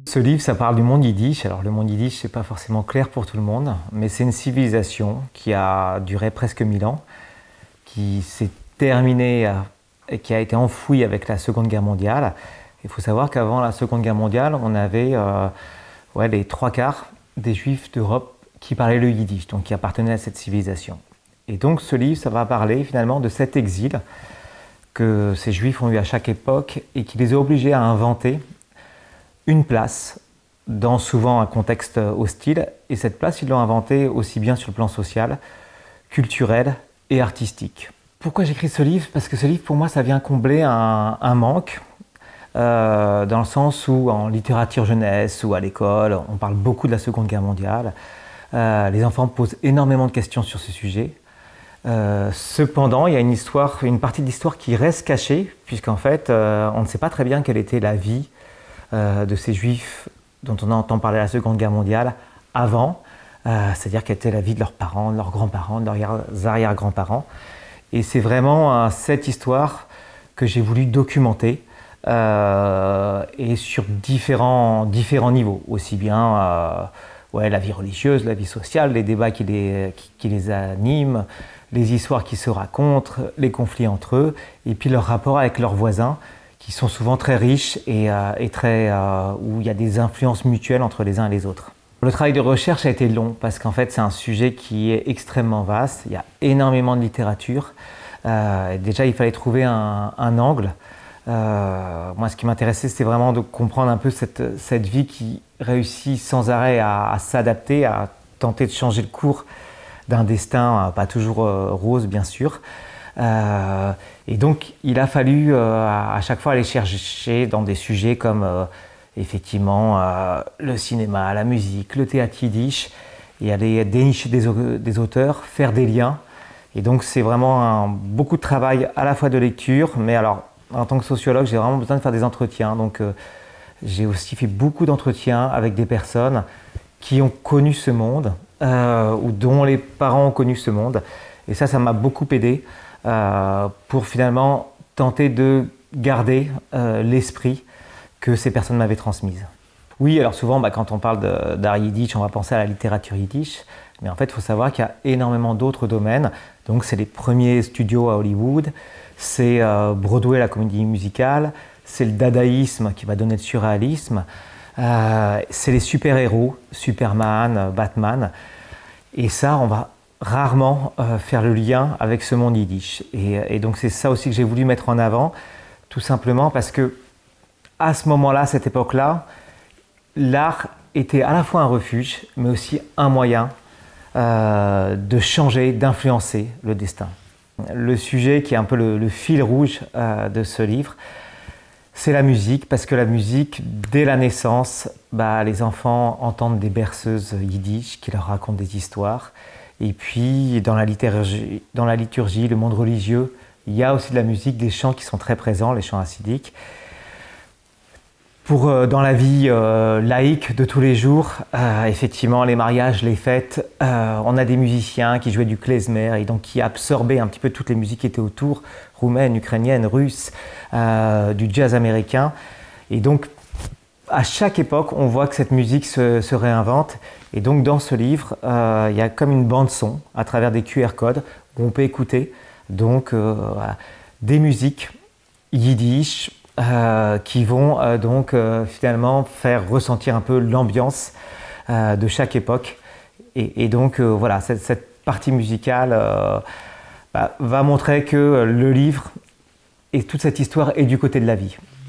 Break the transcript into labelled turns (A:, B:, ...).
A: Ce livre, ça parle du monde yiddish. Alors le monde yiddish, c'est pas forcément clair pour tout le monde, mais c'est une civilisation qui a duré presque 1000 ans, qui s'est terminée et qui a été enfouie avec la Seconde Guerre mondiale. Il faut savoir qu'avant la Seconde Guerre mondiale, on avait les 3/4 des Juifs d'Europe qui parlaient le yiddish, donc qui appartenaient à cette civilisation. Et donc ce livre, ça va parler finalement de cet exil que ces Juifs ont eu à chaque époque et qui les a obligés à inventer une place dans souvent un contexte hostile. Et cette place, ils l'ont inventée aussi bien sur le plan social, culturel et artistique. Pourquoi j'écris ce livre? Parce que ce livre, pour moi, ça vient combler un manque, dans le sens où en littérature jeunesse ou à l'école, on parle beaucoup de la Seconde Guerre mondiale. Les enfants posent énormément de questions sur ce sujet. Cependant, il y a une partie de l'histoire qui reste cachée, puisqu'en fait, on ne sait pas très bien quelle était la vie de ces Juifs dont on entend parler de la Seconde Guerre mondiale avant, c'est-à-dire quelle était la vie de leurs parents, de leurs grands-parents, de leurs arrière-grands-parents. Et c'est vraiment cette histoire que j'ai voulu documenter, et sur différents niveaux, aussi bien la vie religieuse, la vie sociale, les débats qui les animent, les histoires qui se racontent, les conflits entre eux, et puis leur rapport avec leurs voisins, qui sont souvent très riches et où il y a des influences mutuelles entre les uns et les autres. Le travail de recherche a été long parce qu'en fait c'est un sujet qui est extrêmement vaste, il y a énormément de littérature. Déjà il fallait trouver un angle. Moi ce qui m'intéressait c'était vraiment de comprendre un peu cette vie qui réussit sans arrêt à s'adapter, à tenter de changer le cours d'un destin pas toujours rose bien sûr. Et donc il a fallu à chaque fois aller chercher dans des sujets comme effectivement le cinéma, la musique, le théâtre yiddish, et aller dénicher des auteurs, faire des liens. Et donc c'est vraiment beaucoup de travail à la fois de lecture, mais alors en tant que sociologue j'ai vraiment besoin de faire des entretiens. Donc j'ai aussi fait beaucoup d'entretiens avec des personnes qui ont connu ce monde ou dont les parents ont connu ce monde. Et ça m'a beaucoup aidé pour finalement tenter de garder l'esprit que ces personnes m'avaient transmise. Oui, alors souvent quand on parle d'art yiddish, on va penser à la littérature yiddish, mais en fait il faut savoir qu'il y a énormément d'autres domaines. Donc c'est les premiers studios à Hollywood, c'est Broadway, la comédie musicale, c'est le dadaïsme qui va donner le surréalisme, c'est les super-héros, Superman, Batman, et ça on va rarement faire le lien avec ce monde yiddish. Et donc c'est ça aussi que j'ai voulu mettre en avant, tout simplement parce que à ce moment-là, cette époque-là, l'art était à la fois un refuge, mais aussi un moyen de changer, d'influencer le destin. Le sujet qui est un peu le fil rouge de ce livre, c'est la musique, parce que la musique, dès la naissance, les enfants entendent des berceuses yiddish qui leur racontent des histoires. Et puis, dans la liturgie, le monde religieux, il y a aussi de la musique, des chants qui sont très présents, les chants hassidiques. Dans la vie laïque de tous les jours, effectivement, les mariages, les fêtes, on a des musiciens qui jouaient du klezmer et donc qui absorbaient un petit peu toutes les musiques qui étaient autour, roumaines, ukrainiennes, russes, du jazz américain. Et donc, à chaque époque, on voit que cette musique se réinvente. Et donc, dans ce livre, il y a comme une bande-son à travers des QR codes où on peut écouter donc, des musiques yiddish qui vont finalement faire ressentir un peu l'ambiance de chaque époque. Et donc, voilà, cette partie musicale va montrer que le livre et toute cette histoire est du côté de la vie.